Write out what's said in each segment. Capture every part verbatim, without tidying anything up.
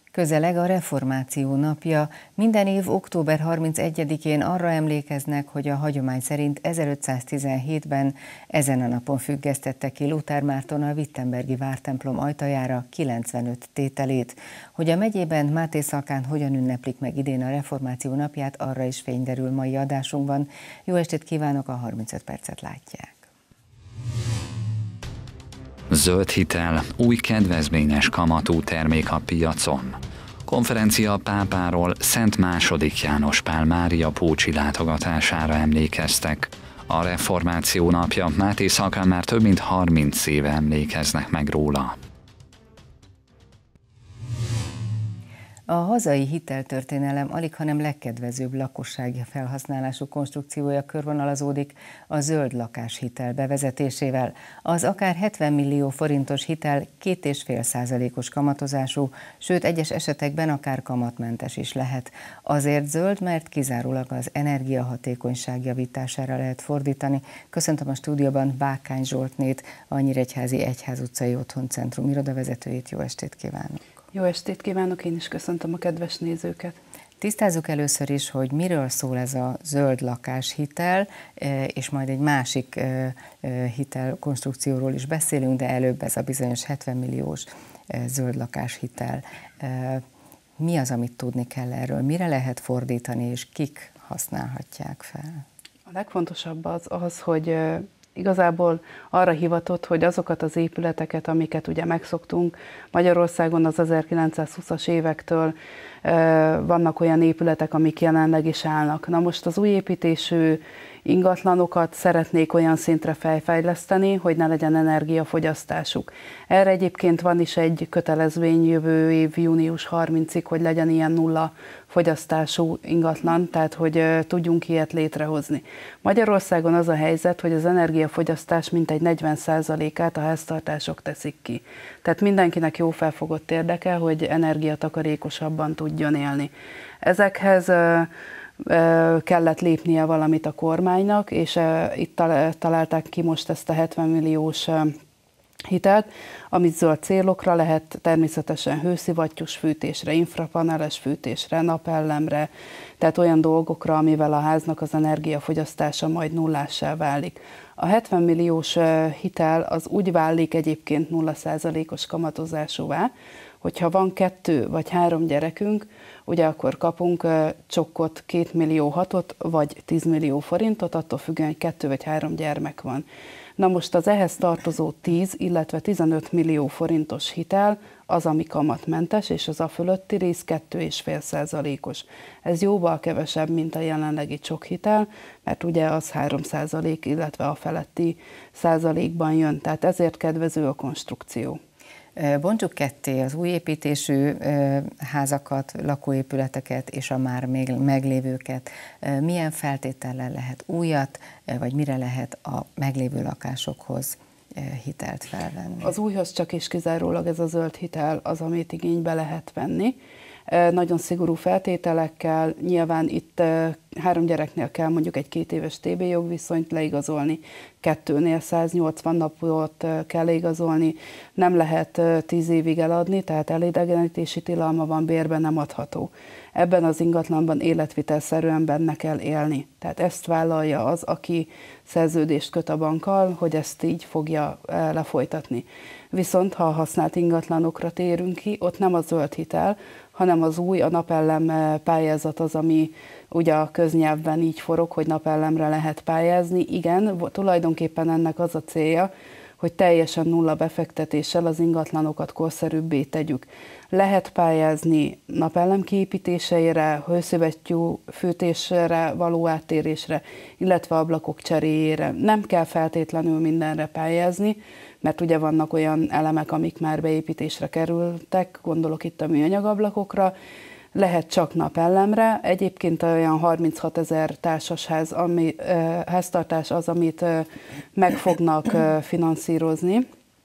Közeleg a Reformáció napja. Minden év október harmincegyedikén arra emlékeznek, hogy a hagyomány szerint ezerötszáztizenhétben ezen a napon függesztette ki Luther Márton a wittenbergi vártemplom ajtajára kilencvenöt tételét. Hogy a megyében Máté Szalkán hogyan ünneplik meg idén a Reformáció napját, arra is fény derül mai adásunkban. Jó estét kívánok, a harmincöt percet látják. Zöld hitel, új kedvezményes kamatú termék a piacon. Konferencia a pápáról Szent második János Pál Mária pócsi látogatására emlékeztek. A Reformáció napja, Máté Szalkán már több mint harminc éve emlékeznek meg róla. A hazai hiteltörténelem alighanem legkedvezőbb lakossági felhasználású konstrukciója körvonalazódik a zöld lakáshitel bevezetésével. Az akár hetven millió forintos hitel két egész öt százalékos kamatozású, sőt egyes esetekben akár kamatmentes is lehet. Azért zöld, mert kizárólag az energiahatékonyság javítására lehet fordítani. Köszöntöm a stúdióban Bákány Zsoltnét, a Nyíregyházi Egyház utcai Otthoncentrum irodavezetőjét. Jó estét kívánok! Jó estét kívánok, én is köszöntöm a kedves nézőket. Tisztázzuk először is, hogy miről szól ez a zöld lakáshitel, és majd egy másik hitelkonstrukcióról is beszélünk, de előbb ez a bizonyos hetven milliós zöld lakáshitel. Mi az, amit tudni kell erről? Mire lehet fordítani, és kik használhatják fel? A legfontosabb az az, hogy igazából arra hivatott, hogy azokat az épületeket, amiket ugye megszoktunk, Magyarországon az ezerkilencszázhúszas évektől vannak olyan épületek, amik jelenleg is állnak. Na most az új építésű ingatlanokat szeretnék olyan szintre fejleszteni, hogy ne legyen energiafogyasztásuk. Erre egyébként van is egy kötelezvény jövő év június harmincadikáig, hogy legyen ilyen nulla fogyasztású ingatlan, tehát hogy tudjunk ilyet létrehozni. Magyarországon az a helyzet, hogy az energiafogyasztás mintegy negyven százalékát a háztartások teszik ki. Tehát mindenkinek jó felfogott érdeke, hogy energiatakarékosabban tudjon élni. Ezekhez kellett lépnie valamit a kormánynak, és itt találták ki most ezt a hetven milliós hitelt, amit zöld célokra lehet, természetesen hőszivattyús fűtésre, infrapaneles fűtésre, napellemre, tehát olyan dolgokra, amivel a háznak az energiafogyasztása majd nullássá válik. A hetven milliós hitel az úgy válik egyébként nulla százalékos kamatozásúvá, hogyha van kettő vagy három gyerekünk, ugye akkor kapunk csokkot két millió hatot, vagy tíz millió forintot, attól függően, hogy kettő vagy három gyermek van. Na most az ehhez tartozó tíz, illetve tizenöt millió forintos hitel az, ami kamatmentes, és az a fölötti rész két egész öt százalékos. Ez jóval kevesebb, mint a jelenlegi csokhitel, mert ugye az három százalék, illetve a feletti százalékban jön, tehát ezért kedvező a konstrukció. Bontsuk ketté az új építésű házakat, lakóépületeket és a már még meglévőket. Milyen feltétellel lehet újat, vagy mire lehet a meglévő lakásokhoz hitelt felvenni? Az újhoz csak és kizárólag ez a zöld hitel az, amit igénybe lehet venni. Nagyon szigorú feltételekkel, nyilván itt három gyereknél kell mondjuk egy két éves té bé jogviszonyt leigazolni, kettőnél száznyolcvan napot kell leigazolni, nem lehet tíz évig eladni, tehát elidegenítési tilalma van, bérben nem adható. Ebben az ingatlanban életvitelszerűen benne kell élni. Tehát ezt vállalja az, aki szerződést köt a bankkal, hogy ezt így fogja lefolytatni. Viszont ha a használt ingatlanokra térünk ki, ott nem a zöld hitel, hanem az új, a napellem pályázat az, ami ugye a köznyelvben így forog, hogy napellemre lehet pályázni. Igen, tulajdonképpen ennek az a célja, hogy teljesen nulla befektetéssel az ingatlanokat korszerűbbé tegyük. Lehet pályázni napellem kiépítéseire, hőszivattyú fűtésre való áttérésre, illetve ablakok cseréjére. Nem kell feltétlenül mindenre pályázni, mert ugye vannak olyan elemek, amik már beépítésre kerültek, gondolok itt a műanyagablakokra, lehet csak napellemre. Egyébként olyan harminchat ezer társasház, ami, háztartás az, amit meg fognak finanszírozni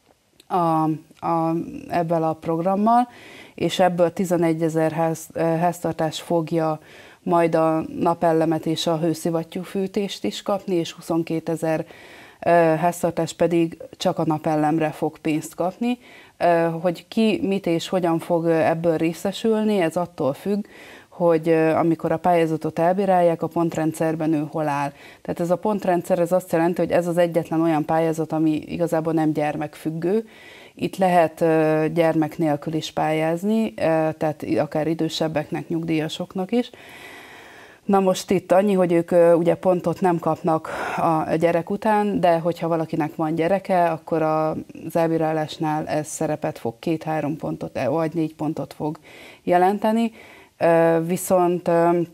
a, a, ebből a programmal, és ebből tizenegyezer ház, háztartás fogja majd a napellemet és a hőszivattyú fűtést is kapni, és huszonkétezer háztartás pedig csak a napellemre fog pénzt kapni. Hogy ki mit és hogyan fog ebből részesülni, ez attól függ, hogy amikor a pályázatot elbírálják, a pontrendszerben ő hol áll. Tehát ez a pontrendszer ez azt jelenti, hogy ez az egyetlen olyan pályázat, ami igazából nem gyermekfüggő. Itt lehet gyermek nélkül is pályázni, tehát akár idősebbeknek, nyugdíjasoknak is. Na most itt annyi, hogy ők ugye pontot nem kapnak a gyerek után, de hogyha valakinek van gyereke, akkor az elbírálásnál ez szerepet fog, két-három pontot, vagy négy pontot fog jelenteni. Viszont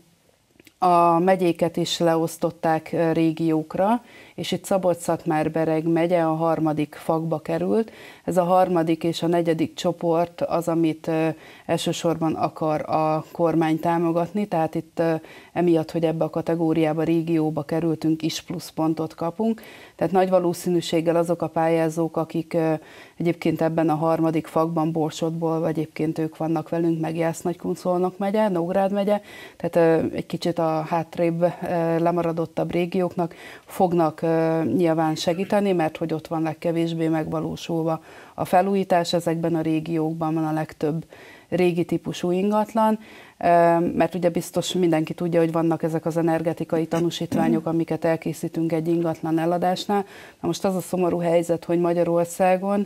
a megyéket is leosztották régiókra, és itt Szabolcs-Szatmár-Bereg megye a harmadik fakba került. Ez a harmadik és a negyedik csoport az, amit elsősorban akar a kormány támogatni, tehát itt emiatt, hogy ebbe a kategóriába, régióba kerültünk, is plusz pontot kapunk. Tehát nagy valószínűséggel azok a pályázók, akik egyébként ebben a harmadik fakban Borsodból, vagy egyébként ők vannak velünk, meg Jász-Nagykun-Szolnok megye, Nógrád megye, tehát egy kicsit a hátrébb lemaradottabb régióknak fognak nyilván segíteni, mert hogy ott van legkevésbé megvalósulva a felújítás, ezekben a régiókban van a legtöbb régi típusú ingatlan, mert ugye biztos mindenki tudja, hogy vannak ezek az energetikai tanúsítványok, amiket elkészítünk egy ingatlan eladásnál. Na most az a szomorú helyzet, hogy Magyarországon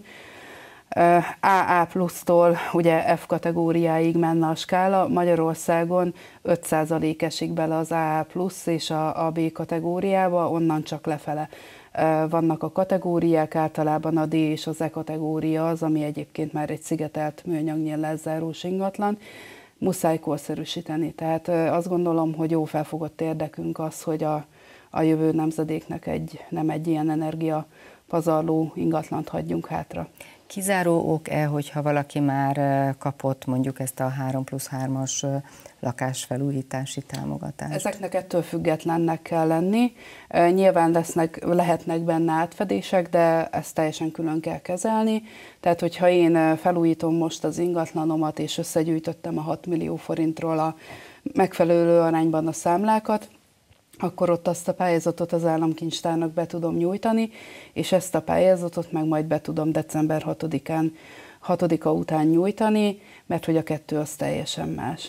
á á plusztól ugye F kategóriáig menne a skála, Magyarországon öt százalék esik bele az á á plusz és a, a B kategóriába, onnan csak lefele vannak a kategóriák, általában a D és az E kategória az, ami egyébként már egy szigetelt műanyagnyíllel zárós ingatlan, muszáj korszerűsíteni. Tehát azt gondolom, hogy jó felfogott érdekünk az, hogy a, a jövő nemzedéknek egy, nem egy ilyen energia pazarló ingatlant hagyjunk hátra. Kizáró ok-e, hogyha valaki már kapott mondjuk ezt a három plusz hármas lakásfelújítási támogatást? Ezeknek ettől függetlennek kell lenni. Nyilván lesznek, lehetnek benne átfedések, de ezt teljesen külön kell kezelni. Tehát, hogyha én felújítom most az ingatlanomat, és összegyűjtöttem a hat millió forintról a megfelelő arányban a számlákat, akkor ott azt a pályázatot az államkincstárnak be tudom nyújtani, és ezt a pályázatot meg majd be tudom december hatodikán, hatodika után nyújtani, mert hogy a kettő az teljesen más.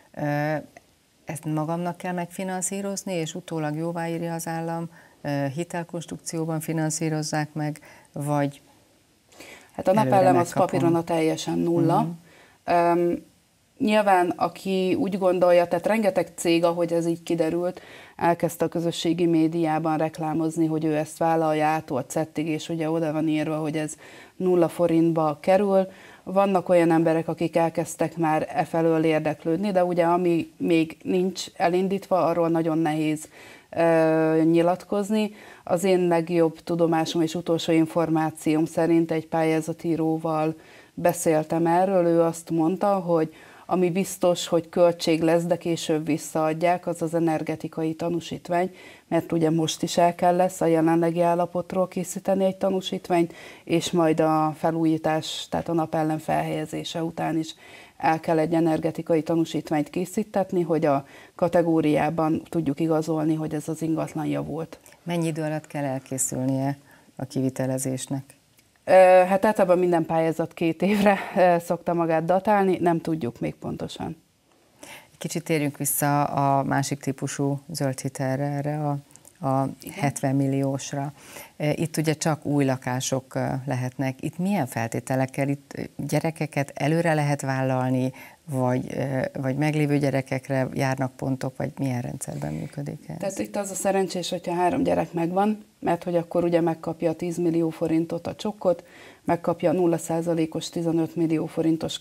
Ezt magamnak kell megfinanszírozni, és utólag jóváírja az állam, hitelkonstrukcióban finanszírozzák meg, vagy hát a napelem az papíron a teljesen nulla. Uh-huh. Um, Nyilván, aki úgy gondolja, tehát rengeteg cég, ahogy ez így kiderült, elkezdte a közösségi médiában reklámozni, hogy ő ezt vállalja ától cettig, és ugye oda van írva, hogy ez nulla forintba kerül. Vannak olyan emberek, akik elkezdtek már e felől érdeklődni, de ugye ami még nincs elindítva, arról nagyon nehéz e, nyilatkozni. Az én legjobb tudomásom és utolsó információm szerint egy pályázatíróval beszéltem erről, ő azt mondta, hogy ami biztos, hogy költség lesz, de később visszaadják, az az energetikai tanúsítvány, mert ugye most is el kell lesz a jelenlegi állapotról készíteni egy tanúsítványt, és majd a felújítás, tehát a napelem felhelyezése után is el kell egy energetikai tanúsítványt készítetni, hogy a kategóriában tudjuk igazolni, hogy ez az ingatlan javult. Mennyi idő alatt kell elkészülnie a kivitelezésnek? Hát általában minden pályázat két évre szokta magát datálni, nem tudjuk még pontosan. Kicsit térjünk vissza a másik típusú zöld hitelre, erre a, a hetven milliósra. Itt ugye csak új lakások lehetnek. Itt milyen feltételekkel? Itt gyerekeket előre lehet vállalni, vagy, vagy meglévő gyerekekre járnak pontok, vagy milyen rendszerben működik ez? Tehát itt az a szerencsés, hogyha három gyerek megvan, mert hogy akkor ugye megkapja a tíz millió forintot a csokkot, megkapja a nulla százalékos tizenöt millió forintos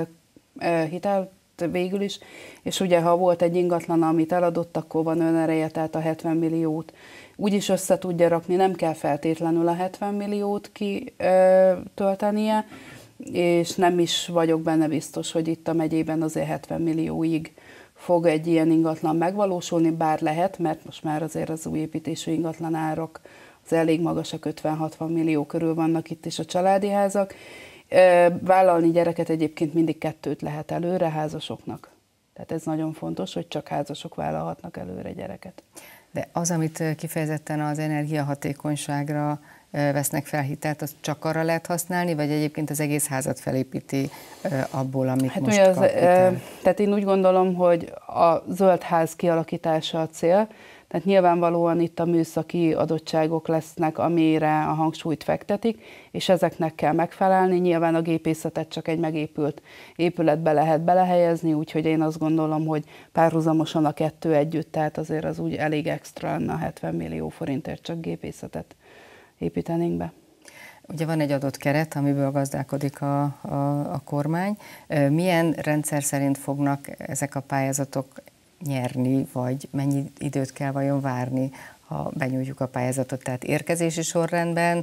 hitelt végül is, és ugye ha volt egy ingatlan, amit eladott, akkor van önereje, tehát a hetven milliót úgyis össze tudja rakni, nem kell feltétlenül a hetven milliót kitöltenie, és nem is vagyok benne biztos, hogy itt a megyében azért hetven millióig fog egy ilyen ingatlan megvalósulni, bár lehet, mert most már azért az új építésű ingatlan árak az elég magasak, ötven-hatvan millió körül vannak itt is a családi házak. Vállalni gyereket egyébként mindig kettőt lehet előre házasoknak. Tehát ez nagyon fontos, hogy csak házasok vállalhatnak előre gyereket. De az, amit kifejezetten az energiahatékonyságra vesznek fel hitelt, azt csak arra lehet használni, vagy egyébként az egész házat felépíti abból, amit hát most az, kap hitel? Tehát én úgy gondolom, hogy a zöld ház kialakítása a cél, tehát nyilvánvalóan itt a műszaki adottságok lesznek, amire a hangsúlyt fektetik, és ezeknek kell megfelelni. Nyilván a gépészetet csak egy megépült épületbe lehet belehelyezni, úgyhogy én azt gondolom, hogy párhuzamosan a kettő együtt, tehát azért az úgy elég extra lenne, hetven millió forintért csak gépészetet építenénk be. Ugye van egy adott keret, amiből gazdálkodik a, a, a kormány. Milyen rendszer szerint fognak ezek a pályázatok nyerni, vagy mennyi időt kell vajon várni, ha benyújtjuk a pályázatot? Tehát érkezési sorrendben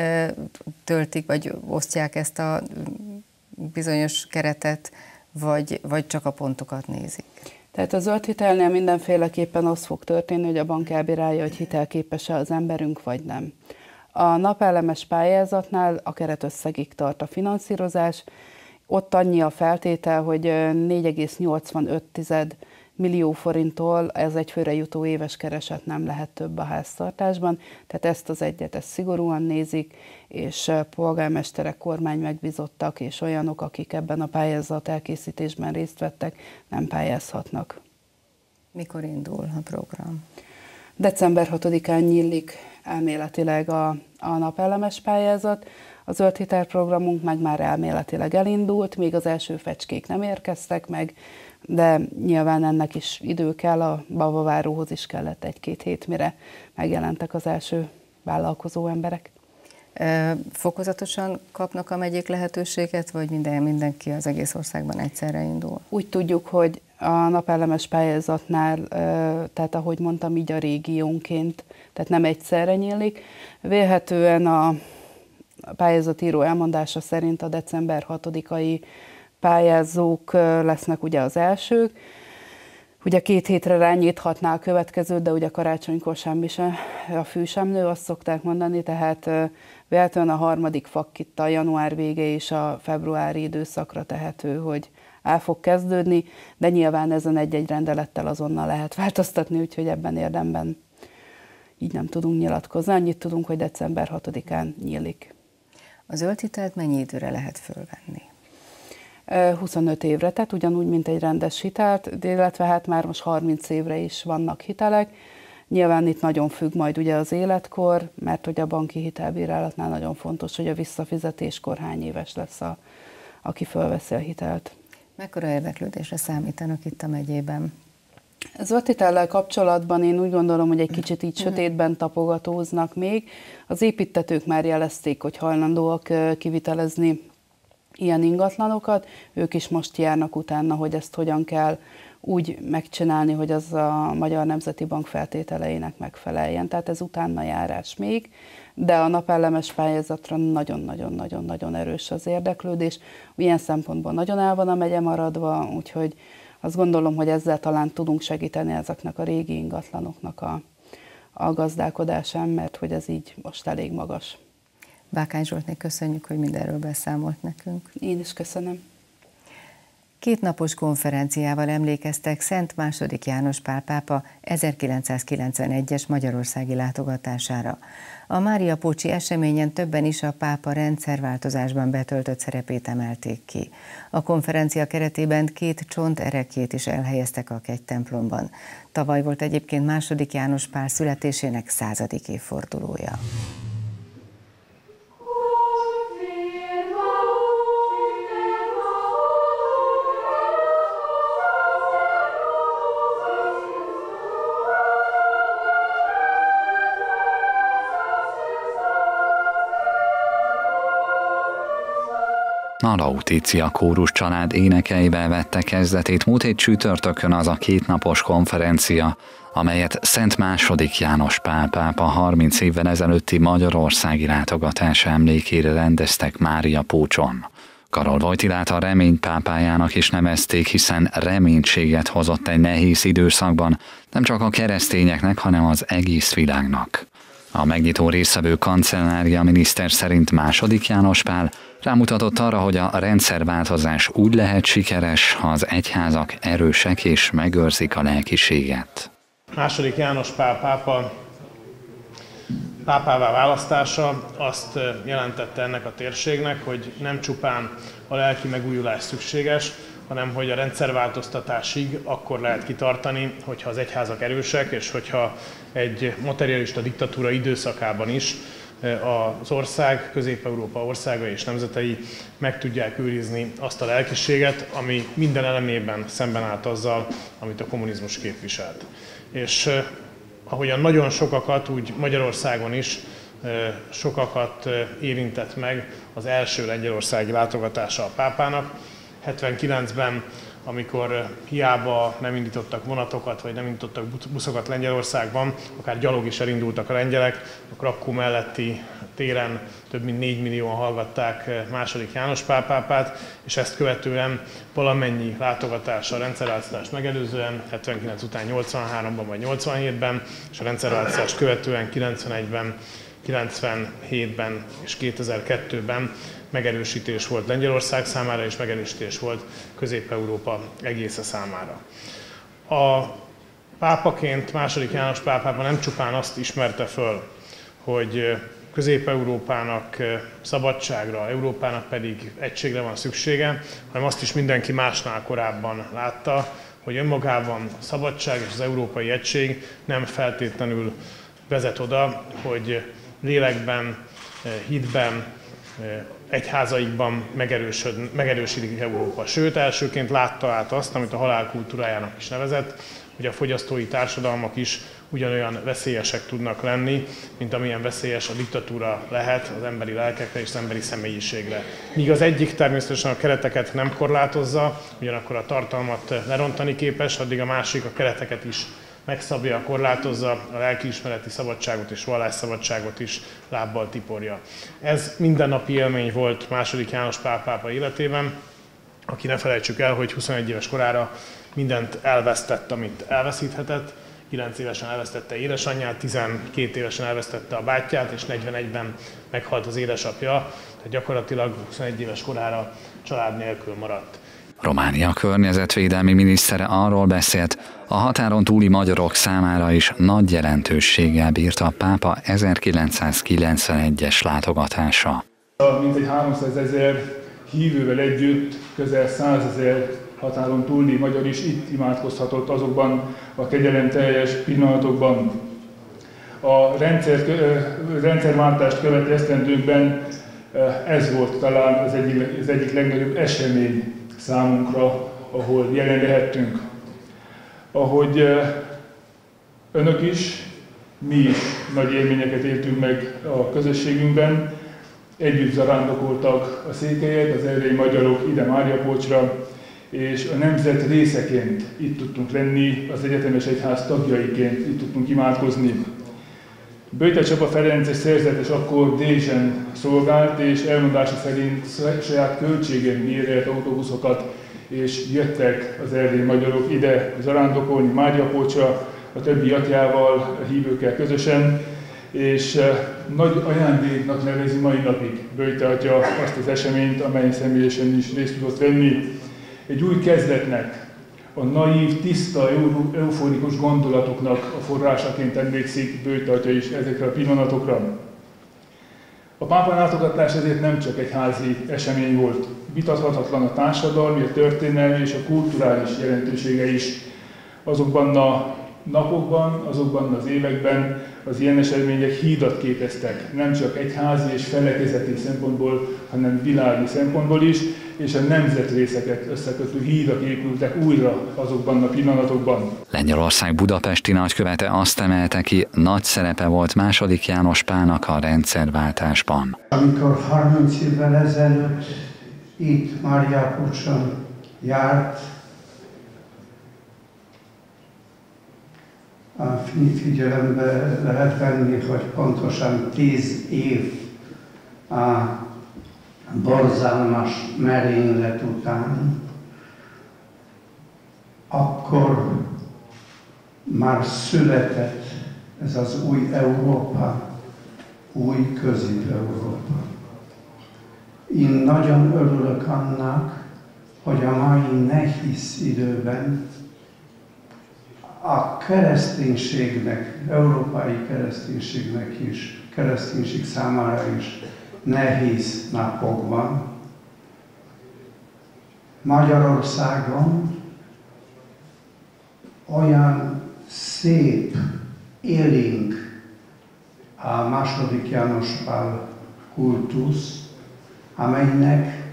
töltik, vagy osztják ezt a bizonyos keretet, vagy, vagy csak a pontokat nézik? Tehát a zöld hitelnél mindenféleképpen az fog történni, hogy a bank elbírálja, hogy hitelképes-e az emberünk, vagy nem. A napelemes pályázatnál a keretösszegig tart a finanszírozás. Ott annyi a feltétel, hogy négy egész nyolcvanöt millió forinttól ez egy főre jutó éves kereset nem lehet több a háztartásban. Tehát ezt az egyet ezt szigorúan nézik, és polgármesterek, kormány megbízottak és olyanok, akik ebben a pályázat elkészítésben részt vettek, nem pályázhatnak. Mikor indul a program? december hatodikán nyílik elméletileg a, a napelemes pályázat. A zöld hitelprogramunk meg már elméletileg elindult, még az első fecskék nem érkeztek meg, de nyilván ennek is idő kell, a babaváróhoz is kellett egy-két hét, mire megjelentek az első vállalkozó emberek. Fokozatosan kapnak a megyék lehetőséget, vagy minden, mindenki az egész országban egyszerre indul? Úgy tudjuk, hogy a napelemes pályázatnál, tehát ahogy mondtam, így a régiónként, tehát nem egyszerre nyílik. Vélhetően a pályázatíró elmondása szerint a december hatodikai pályázók lesznek ugye az elsők. Ugye két hétre rányíthatná a következőt, de ugye karácsonykor semmi sem, a fű sem nő, azt szokták mondani, tehát véletlenül a harmadik fak itt a január vége és a februári időszakra tehető, hogy el fog kezdődni, de nyilván ezen egy-egy rendelettel azonnal lehet változtatni, úgyhogy ebben érdemben így nem tudunk nyilatkozni. Annyit tudunk, hogy december hatodikán nyílik. A zöld hitelt mennyi időre lehet fölvenni? huszonöt évre, tehát ugyanúgy, mint egy rendes hitelt, illetve hát már most harminc évre is vannak hitelek. Nyilván itt nagyon függ majd ugye az életkor, mert hogy a banki hitelbírálatnál nagyon fontos, hogy a visszafizetéskor hány éves lesz, a, aki fölveszi a hitelt. Mekkora érdeklődésre számítanak itt a megyében? Zöld hitellel kapcsolatban én úgy gondolom, hogy egy kicsit így sötétben tapogatóznak még. Az építtetők már jelezték, hogy hajlandóak kivitelezni ilyen ingatlanokat, ők is most járnak utána, hogy ezt hogyan kell úgy megcsinálni, hogy az a Magyar Nemzeti Bank feltételeinek megfeleljen. Tehát ez utána járás még, de a napelemes pályázatra nagyon-nagyon-nagyon-nagyon erős az érdeklődés. Ilyen szempontból nagyon el van a megye maradva, úgyhogy azt gondolom, hogy ezzel talán tudunk segíteni ezeknek a régi ingatlanoknak a, a gazdálkodásán, mert hogy ez így most elég magas. Bákány Zsoltné köszönjük, hogy mindenről beszámolt nekünk. Én is köszönöm. Kétnapos konferenciával emlékeztek Szent második János Pál pápa ezerkilencszázkilencvenegyes magyarországi látogatására. A máriapócsi eseményen többen is a pápa rendszerváltozásban betöltött szerepét emelték ki. A konferencia keretében két csonterekjét is elhelyeztek a kegytemplomban. Tavaly volt egyébként második János Pál születésének századik évfordulója. A Lautitia kórus család énekeivel vette kezdetét múlt hét csütörtökön az a kétnapos konferencia, amelyet Szent második János Pál pápa harminc évvel ezelőtti magyarországi látogatása emlékére rendeztek Máriapócson. Karol Wojtylát a remény pápájának is nevezték, hiszen reménységet hozott egy nehéz időszakban, nem csak a keresztényeknek, hanem az egész világnak. A megnyitó résztvevő kancellária miniszter szerint második János Pál rámutatott arra, hogy a rendszerváltozás úgy lehet sikeres, ha az egyházak erősek és megőrzik a lelkiséget. második János Pál pápa pápává választása azt jelentette ennek a térségnek, hogy nem csupán a lelki megújulás szükséges, hanem hogy a rendszerváltoztatásig akkor lehet kitartani, hogyha az egyházak erősek, és hogyha egy materialista diktatúra időszakában is az ország, Közép-Európa országai és nemzetei meg tudják őrizni azt a lelkiséget, ami minden elemében szemben állt azzal, amit a kommunizmus képviselt. És ahogyan nagyon sokakat, úgy Magyarországon is sokakat érintett meg az első lengyelországi látogatása a pápának. hetvenkilencben, amikor hiába nem indítottak vonatokat, vagy nem indítottak buszokat Lengyelországban, akár gyalog is elindultak a lengyelek, a Krakkó melletti téren több mint négy millióan hallgatták második János Pál pápát, és ezt követően valamennyi látogatással a rendszerváltozást megelőzően, hetvenkilenc után nyolcvanháromban vagy nyolcvanhétben, és a rendszerváltozást követően kilencvenegyben, kilencvenhétben és kétezer-kettőben megerősítés volt Lengyelország számára, és megerősítés volt Közép-Európa egésze számára. A pápaként második János Pál pápa nem csupán azt ismerte föl, hogy Közép-Európának szabadságra, Európának pedig egységre van szüksége, hanem azt is mindenki másnál korábban látta, hogy önmagában a szabadság és az európai egység nem feltétlenül vezet oda, hogy lélekben, hitben, egyházaikban megerősödik Európa. Sőt, elsőként látta át azt, amit a halál kultúrájának is nevezett, hogy a fogyasztói társadalmak is ugyanolyan veszélyesek tudnak lenni, mint amilyen veszélyes a diktatúra lehet az emberi lelkekre és az emberi személyiségre. Míg az egyik természetesen a kereteket nem korlátozza, ugyanakkor a tartalmat lerontani képes, addig a másik a kereteket is megszabja, korlátozza, a lelkiismereti szabadságot és vallásszabadságot is lábbal tiporja. Ez mindennapi élmény volt második János Pál pápa életében, aki ne felejtsük el, hogy huszonegy éves korára mindent elvesztett, amit elveszíthetett. kilenc évesen elvesztette édesanyját, tizenkét évesen elvesztette a bátyját, és negyvenegyben meghalt az édesapja, tehát gyakorlatilag huszonegy éves korára család nélkül maradt. Románia környezetvédelmi minisztere arról beszélt, a határon túli magyarok számára is nagy jelentőséggel bírt a pápa ezerkilencszázkilencvenegyes látogatása. Mintegy háromszázezer hívővel együtt közel százezer határon túli magyar is itt imádkozhatott azokban a kegyelemteljes pillanatokban. A rendszer, rendszerváltást követő esztendőkben ez volt talán az egyik, az egyik legnagyobb esemény számunkra, ahol jelen lehettünk. Ahogy önök is, mi is nagy élményeket éltünk meg a közösségünkben, együtt zarándokoltak a székelyek, az erdélyi magyarok ide Máriapócsra, és a nemzet részeként itt tudtunk lenni, az egyetemes egyház tagjaiként itt tudtunk imádkozni. Böjte Csaba Ferences szerzetes akkor Dézsen szolgált, és elmondása szerint saját költségen bérelt autóbuszokat, és jöttek az erdélyi magyarok ide zarándokolni Máriapócsra, a többi atyával, a hívőkkel közösen, és nagy ajándéknak nevezi mai napig Böjte atya azt az eseményt, amelyen személyesen is részt tudott venni. Egy új kezdetnek, a naív, tiszta, euforikus gondolatoknak a forrásaként emlékszik Böjte atya is ezekre a pillanatokra. A pápa látogatás ezért nem csak egy házi esemény volt. Vitathatatlan a társadalmi, a történelmi és a kulturális jelentősége is. Azokban a napokban, azokban az években az ilyen események hídat képeztek, nem csak egyházi és felekezeti szempontból, hanem világi szempontból is, és a nemzetrészeket összekötő hídak épültek újra azokban a pillanatokban. Lengyelország budapesti nagykövete azt emelte ki, nagy szerepe volt második János Pálnak a rendszerváltásban. Amikor harminc évvel ezelőtt itt Máriapócson járt, figyelembe lehet venni, hogy pontosan tíz év a borzalmas merénylet után, akkor már született ez az új Európa, új Közép-Európa. Én nagyon örülök annak, hogy a mai nehéz időben a kereszténységnek, európai kereszténységnek is, kereszténység számára is nehéz napokban. Magyarországon olyan szép, élénk a második János Pál kultusz, amelynek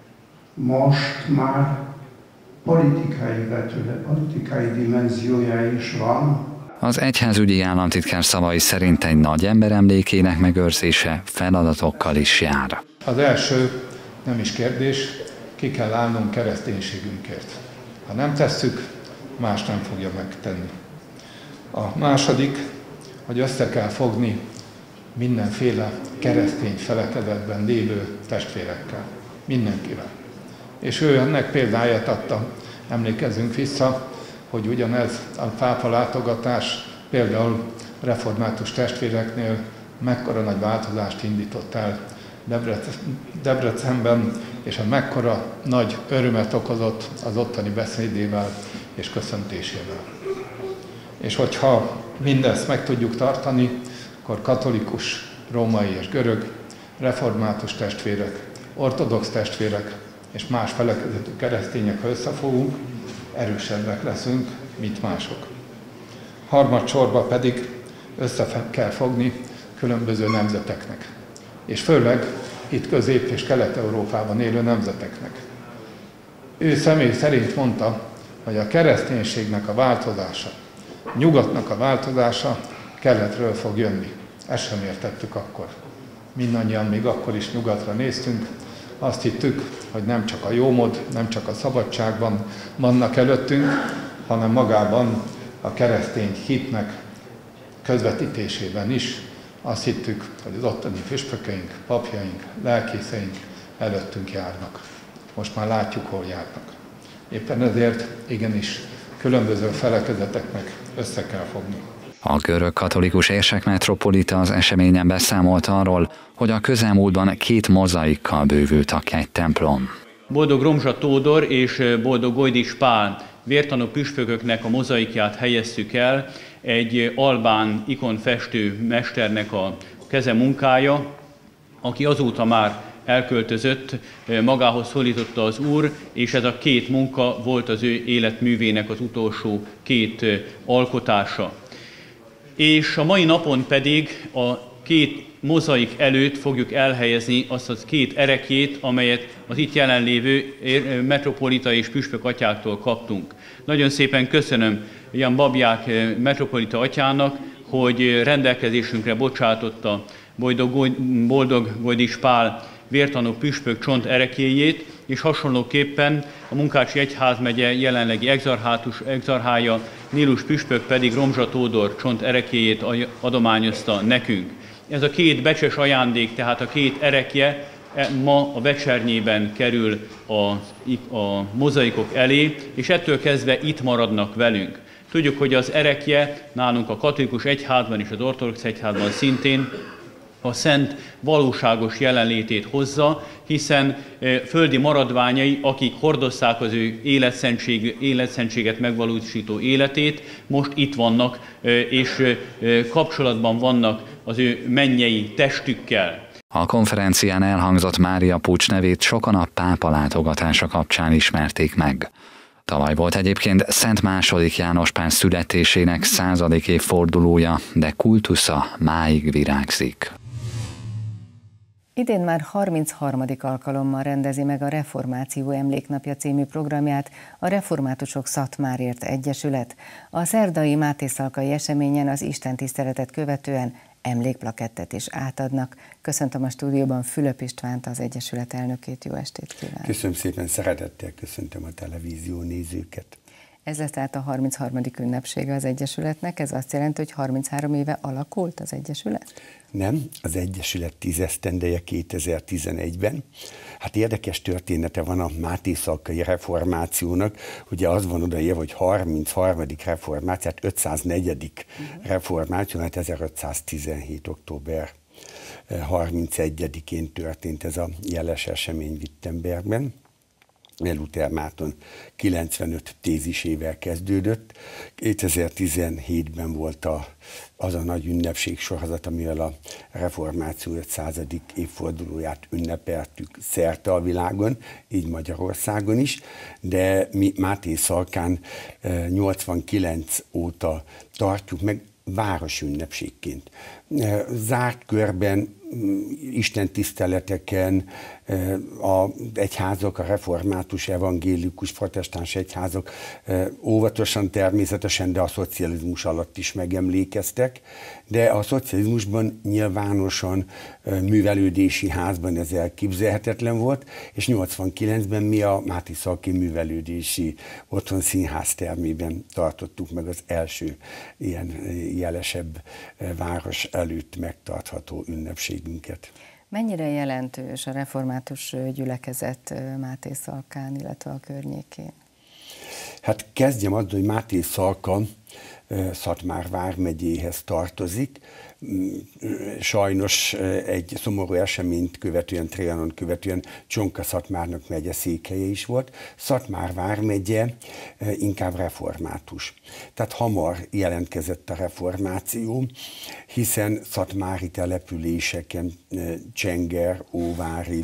most már politikai vetület, politikai dimenziója is van. Az egyházügyi államtitkár szavai szerint egy nagy ember emlékének megőrzése feladatokkal is jár. Az első, nem is kérdés, ki kell állnunk kereszténységünkért. Ha nem tesszük, más nem fogja megtenni. A második, hogy össze kell fogni mindenféle keresztény felekezetben lévő testvérekkel, mindenkivel. És ő ennek példáját adta, emlékezzünk vissza, hogy ugyanez a pápa látogatás például református testvéreknél mekkora nagy változást indított el Debrecenben, és a mekkora nagy örömet okozott az ottani beszédével és köszöntésével. És hogyha mindezt meg tudjuk tartani, akkor katolikus, római és görög, református testvérek, ortodox testvérek és más felekezetű keresztények, ha összefogunk, erősebbek leszünk, mint mások. Harmadsorban pedig össze kell fogni különböző nemzeteknek, és főleg itt Közép- és Kelet-Európában élő nemzeteknek. Ő személy szerint mondta, hogy a kereszténységnek a változása, nyugatnak a változása keletről fog jönni. Ezt sem értettük akkor. Mindannyian még akkor is nyugatra néztünk, azt hittük, hogy nem csak a jómód, nem csak a szabadságban vannak előttünk, hanem magában a keresztény hitnek közvetítésében is. Azt hittük, hogy az ottani püspökeink, papjaink, lelkészeink előttünk járnak. Most már látjuk, hol járnak. Éppen ezért igenis különböző felekezeteknek össze kell fogni. A görög katolikus érsek metropolita az eseményen beszámolt arról, hogy a közelmúltban két mozaikkal bővült a kegytemplom. Boldog Romzsa Tódor és boldog Gojdis Pál vértanú püspököknek a mozaikját helyeztük el, egy albán ikonfestő mesternek a keze munkája, aki azóta már elköltözött, magához szólította az Úr, és ez a két munka volt az ő életművének az utolsó két alkotása. És a mai napon pedig a két mozaik előtt fogjuk elhelyezni azt az két erekjét, amelyet az itt jelenlévő metropolita és püspök atyáktól kaptunk. Nagyon szépen köszönöm Jan Babják metropolita atyának, hogy rendelkezésünkre bocsátotta boldog Gojdis Pál vértanú püspök csont erekjéjét, és hasonlóképpen a Munkácsi Egyházmegye jelenlegi exarhátus, exarhája Nílus püspök pedig Romzsa Tódor csont erekjéjét adományozta nekünk. Ez a két becses ajándék, tehát a két erekje ma a becsernyében kerül a, a mozaikok elé, és ettől kezdve itt maradnak velünk. Tudjuk, hogy az erekje nálunk a katolikus egyházban és az ortodox egyházban szintén a szent valóságos jelenlétét hozza, hiszen földi maradványai, akik hordozzák az ő életszentség, életszentséget megvalósító életét, most itt vannak, és kapcsolatban vannak az ő mennyei testükkel. A konferencián elhangzott Mária Pucs nevét sokan a pápa látogatása kapcsán ismerték meg. Tavaly volt egyébként Szent második János Pál születésének századik évfordulója, de kultusza máig virágzik. Idén már harmincharmadik alkalommal rendezi meg a Reformáció Emléknapja című programját a Reformátusok Szatmárért Egyesület. A szerdai Mátészalkai eseményen az istentiszteletet követően emlékplakettet is átadnak. Köszöntöm a stúdióban Fülöp Istvánt, az Egyesület elnökét. Jó estét kívánok! Köszönöm szépen, szeretettel köszöntöm a televízió nézőket. Ez lesz tehát a harmincharmadik ünnepsége az Egyesületnek. Ez azt jelenti, hogy harminchárom éve alakult az Egyesület? Nem, az Egyesület tíz esztendeje kétezer-tizenegyben. Hát érdekes története van a Mátészalkai reformációnak. Ugye az van odaírva, hogy harmincharmadik reformáció, hát ötszáznegyedik uh-huh. reformáció, hát ezerötszáztizenhét. október harmincegyedikén történt ez a jeles esemény Wittenbergben. Luther Márton kilencvenöt tézisével kezdődött. kétezer-tizenhétben volt a, az a nagy ünnepség sorozat, amivel a reformáció ötszázadik évfordulóját ünnepeltük szerte a világon, így Magyarországon is, de mi Máté Szalkán nyolcvankilenc óta tartjuk meg városünnepségként. Zárt körben, istentiszteleteken, az egyházak, a református, evangélikus, protestáns egyházak óvatosan természetesen, de a szocializmus alatt is megemlékeztek, de a szocializmusban nyilvánosan művelődési házban ez elképzelhetetlen volt, és nyolcvankilencben mi a Máté Szalki művelődési otthon színház termében tartottuk meg az első ilyen jelesebb város előtt megtartható ünnepségünket. Mennyire jelentős a református gyülekezet Máté Szalkán, illetve a környékén? Hát kezdjem azzal, hogy Máté Szalka Szatmár vármegyéhez tartozik. Sajnos egy szomorú eseményt követően, Trianon követően Csonka-Szatmárnak megye székhelye is volt. Szatmár vármegye inkább református. Tehát hamar jelentkezett a reformáció, hiszen szatmári településeken, Csenger, Óvári,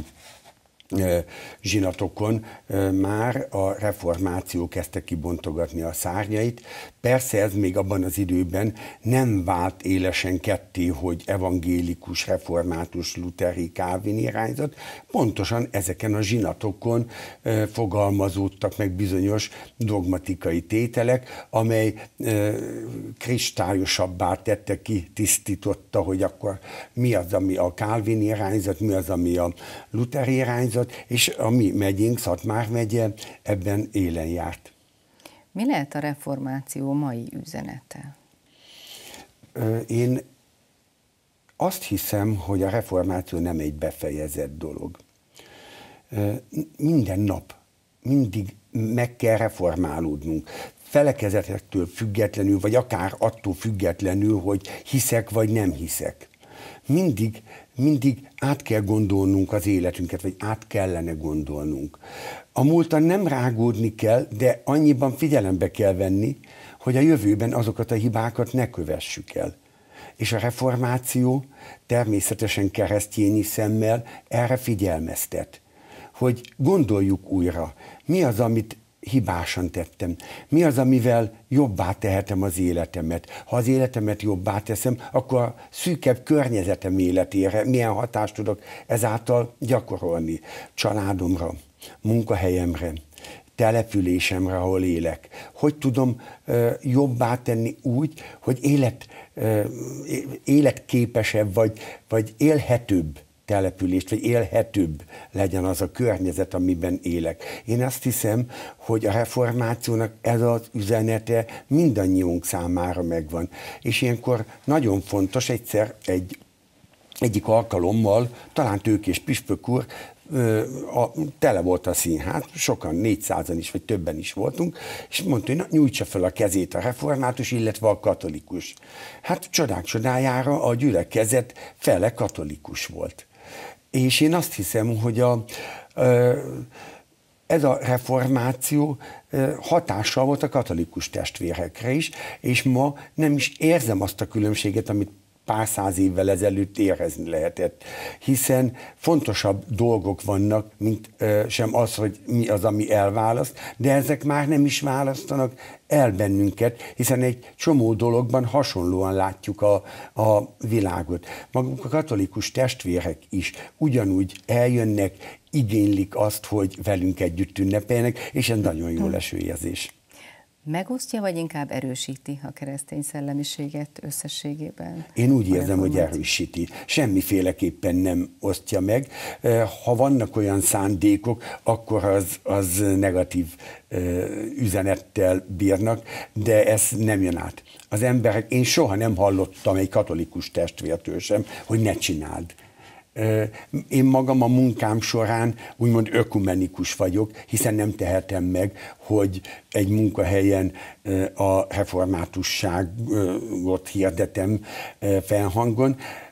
zsinatokon már a reformáció kezdte kibontogatni a szárnyait. Persze ez még abban az időben nem vált élesen ketté, hogy evangélikus, református, lutheri, kálvin irányzat. Pontosan ezeken a zsinatokon fogalmazódtak meg bizonyos dogmatikai tételek, amely kristályosabbá tette ki, tisztította, hogy akkor mi az, ami a kálvin irányzat, mi az, ami a lutheri irányzat, és a mi megyénk, Szatmár megye ebben élen járt. Mi lehet a reformáció mai üzenete? Én azt hiszem, hogy a reformáció nem egy befejezett dolog. Minden nap, mindig meg kell reformálódnunk. Felekezetektől függetlenül, vagy akár attól függetlenül, hogy hiszek vagy nem hiszek. Mindig, mindig át kell gondolnunk az életünket, vagy át kellene gondolnunk. A múltan nem rágódni kell, de annyiban figyelembe kell venni, hogy a jövőben azokat a hibákat ne kövessük el. És a reformáció természetesen keresztényi szemmel erre figyelmeztet, hogy gondoljuk újra, mi az, amit hibásan tettem. Mi az, amivel jobbá tehetem az életemet? Ha az életemet jobbá teszem, akkor a szűkebb környezetem életére milyen hatást tudok ezáltal gyakorolni? Családomra, munkahelyemre, településemre, ahol élek. Hogy tudom uh, jobbá tenni úgy, hogy élet, uh, életképesebb, vagy, vagy élhetőbb települést, vagy élhetőbb legyen az a környezet, amiben élek. Én azt hiszem, hogy a reformációnak ez az üzenete mindannyiunk számára megvan. És ilyenkor nagyon fontos, egyszer egy, egyik alkalommal, talán Tőkés püspök úr, A, tele volt a színház, sokan, négyszázan is, vagy többen is voltunk, és mondta, hogy na, nyújtsa fel a kezét a református, illetve a katolikus. Hát csodák csodájára a gyülekezet fele katolikus volt. És én azt hiszem, hogy a, ez a reformáció hatással volt a katolikus testvérekre is, és ma nem is érzem azt a különbséget, amit pár száz évvel ezelőtt érezni lehetett. Hiszen fontosabb dolgok vannak, mint ö, sem az, hogy mi az, ami elválaszt, de ezek már nem is választanak el bennünket, hiszen egy csomó dologban hasonlóan látjuk a, a világot. Maguk a katolikus testvérek is ugyanúgy eljönnek, igénylik azt, hogy velünk együtt ünnepeljenek, és ez nagyon jó leső érzés. Megosztja, vagy inkább erősíti a keresztény szellemiséget összességében? Én úgy érzem, hogy erősíti. Semmiféleképpen nem osztja meg. Ha vannak olyan szándékok, akkor az, az negatív üzenettel bírnak, de ez nem jön át. Az emberek, én soha nem hallottam egy katolikus testvértől sem, hogy ne csináld. Én magam a munkám során úgymond ökumenikus vagyok, hiszen nem tehetem meg, hogy egy munkahelyen a reformátusságot hirdetem fennhangon.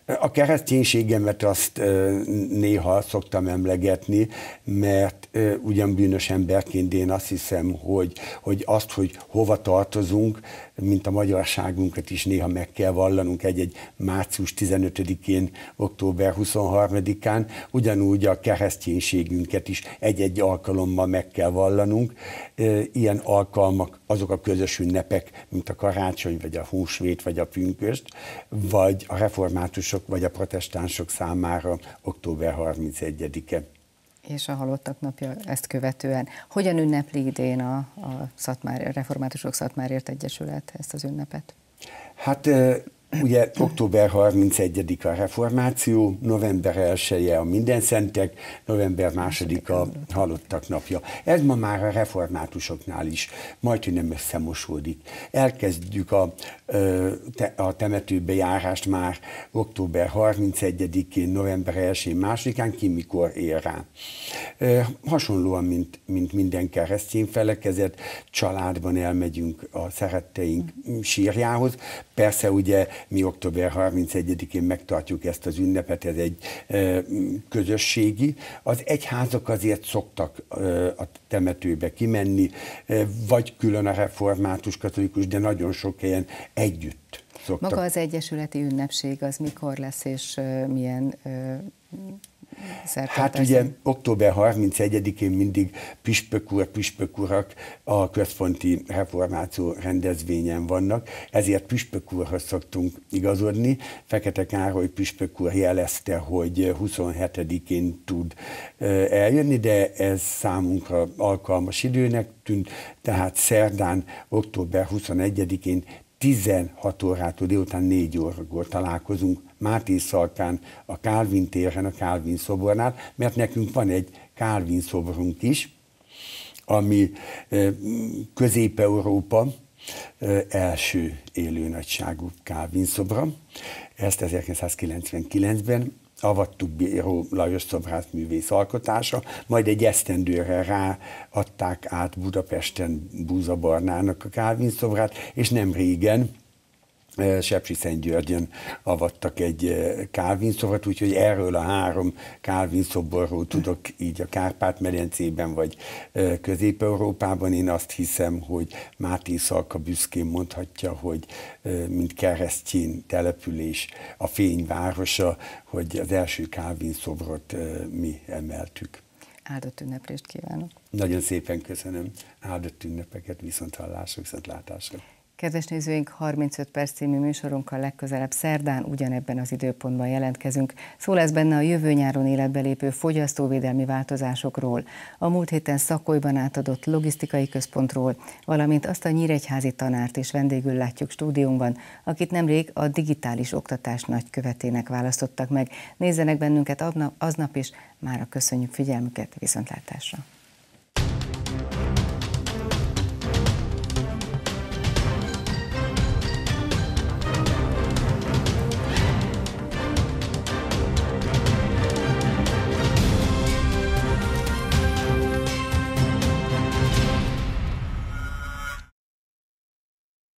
A kereszténységemet azt néha szoktam emlegetni, mert ugyan bűnös emberként én azt hiszem, hogy, hogy azt, hogy hova tartozunk, mint a magyarságunkat is néha meg kell vallanunk egy-egy március tizenötödikén, október huszonharmadikán, ugyanúgy a kereszténységünket is egy-egy alkalommal meg kell vallanunk. Ilyen alkalmak azok a közös ünnepek, mint a karácsony, vagy a húsvét, vagy a pünkösd, vagy a reformátusok, vagy a protestánsok számára október harmincegyedike. És a halottak napja ezt követően. Hogyan ünnepli idén a, a Szatmár, Reformátusok Szatmárért Egyesület ezt az ünnepet? Hát ugye október harmincegyedike a reformáció, november elseje a Mindenszentek, november másodika a halottak napja. Ez ma már a reformátusoknál is majdhogy nem összemosódik. Elkezdjük a, a temetőbe járást már október harmincegyedikén, november elsején, másodikán, ki mikor ér rá. Hasonlóan, mint, mint minden keresztény felekezet, családban elmegyünk a szeretteink sírjához. Persze ugye mi október harmincegyedikén megtartjuk ezt az ünnepet, ez egy e, közösségi. Az egyházak azért szoktak e, a temetőbe kimenni, e, vagy külön a református, katolikus, de nagyon sok helyen együtt szoktak. Maga az egyesületi ünnepség az mikor lesz, és e, milyen e, Hát ugye október harmincegyedikén mindig püspök úr, püspök urak a központi reformáció rendezvényen vannak, ezért püspök úrhoz szoktunk igazodni. Fekete Károly püspök úr jelezte, hogy huszonhetedikén tud eljönni, de ez számunkra alkalmas időnek tűnt, tehát szerdán, október huszonegyedikén tizenhat órától délután négy órakor találkozunk Máté Szalkán, a Kálvin téren, a Kálvin szobornál, mert nekünk van egy Kálvin szoborunk is, ami Közép-Európa első élőnagyságú Kálvin szobra. Ezt ezerkilencszázkilencvenkilencben avattuk Bíró Lajos szobrászművész alkotása, majd egy esztendőre ráadták át Budapesten Búza Barnának a Kálvin szobrát, és nem régen Sepsiszentgyörgyön avattak egy Kálvin szobrot, úgyhogy erről a három Kálvin szoborról tudok így a Kárpát-medencében vagy Közép-Európában. Én azt hiszem, hogy Máté Szalka büszkén mondhatja, hogy mint keresztény település, a fényvárosa, hogy az első Kálvin szobrot mi emeltük. Áldott ünneplést kívánok! Nagyon szépen köszönöm. Áldott ünnepeket, viszonthallásra, viszontlátásra. Kedves nézőink, harmincöt perc című műsorunkkal legközelebb szerdán ugyanebben az időpontban jelentkezünk. Szó lesz benne a jövő nyáron életbe lépő fogyasztóvédelmi változásokról, a múlt héten Szakolyban átadott logisztikai központról, valamint azt a nyíregyházi tanárt is vendégül látjuk stúdiónkban, akit nemrég a digitális oktatás nagykövetének választottak meg. Nézzenek bennünket aznap is, mára köszönjük figyelmüket, viszontlátásra!